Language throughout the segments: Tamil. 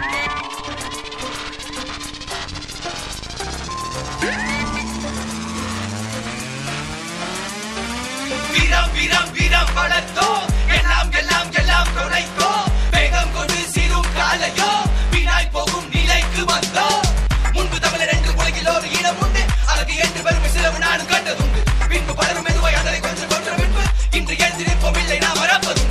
வீரம் வீரம் வீரம் வளர்த்தோ எல்லாம் எல்லாம் எல்லாம் தொலைத்தோ வேகம் கொண்டு சீரும் காலையோ வீணாய் போகும் நிலைக்கு வந்தோ முன்பு தமிழர் என்று உலகில் ஒரு இடம் உண்டு அழகு என்று பெருமை சிலவு நானும் கண்டதுண்டு பின்பு பலரும் மெதுவாய் அதனை கொஞ்சம் கொன்ற பின்பு இன்று எழுந்திருப்போம் இல்லை நாம் மறப்பதுண்டு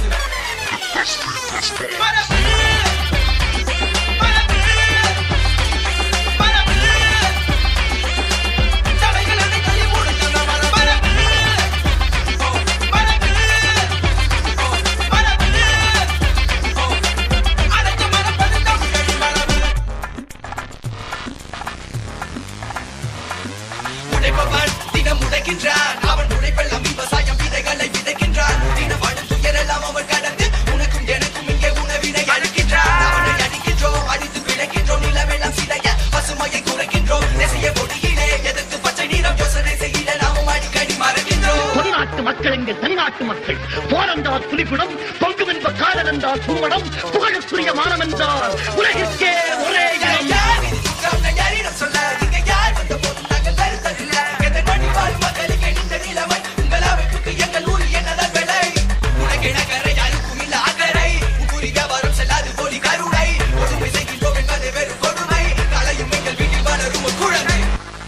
தினம் உடைக்கின்றான் அவன் உழைப்பெல்லாம் விவசாயம் விதைகளை விதைக்கின்றான் தினம் வாழும் துயரெல்லாம் அவன் கடந்து உனக்கும் எனக்கும் இங்கே உணவினை அளிக்கின்றான் அவனை அடிக்கின்றோம் அடித்து பிழைக்கின்றோம் நிலவெல்லாம் சிதைய பசுமையை குறைக்கின்றோம் நெசைய பொடியிலே எதிர்த்து பச்சை நீரம் யோசனை செய்ய நாமும் அடிக்கடி மறக்கின்றோம் கொடிநாட்டு மக்கள் எங்கள் தனிநாட்டு மக்கள் போரென்றால் புலிகுணம் பொங்கும் என்ப காதல் என்றால் பூமணம் புகழுக்குரிய மானம் என்றால் உலகிற்கே ஒரே யாரிடம் சொல்ல இங்க யார் வந்த போது நாங்கள் தருத்ததில்லை மக்களுக்கு இந்த நிலைமை உங்கள் அமைப்புக்கு எங்கள் ஊரில் என்னதான் விலை உனக்கு நகரை யாருக்கும் இல்ல அக்கறை உரி வியாபாரம் செல்லாது போலி கருணை கொடுமை செய்கின்றோம் என்பதை வெறும் கொடுமை கலையும் எங்கள் வீட்டில் வளரும் ஒரு குழந்தை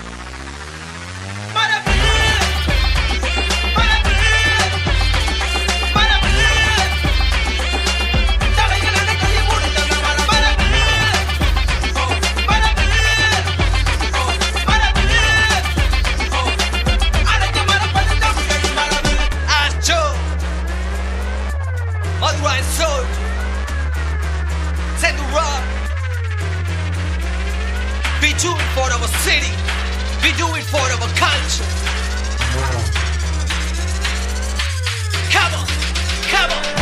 Madurai soldier, send the rock. We do it for our city. We do it for our culture. Come on, come on.